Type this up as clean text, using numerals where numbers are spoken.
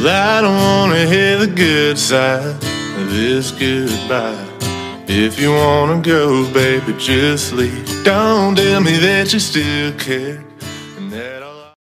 Well, I don't wanna hear the good side of this goodbye. If you wanna go, baby, just leave. Don't tell me that you still care.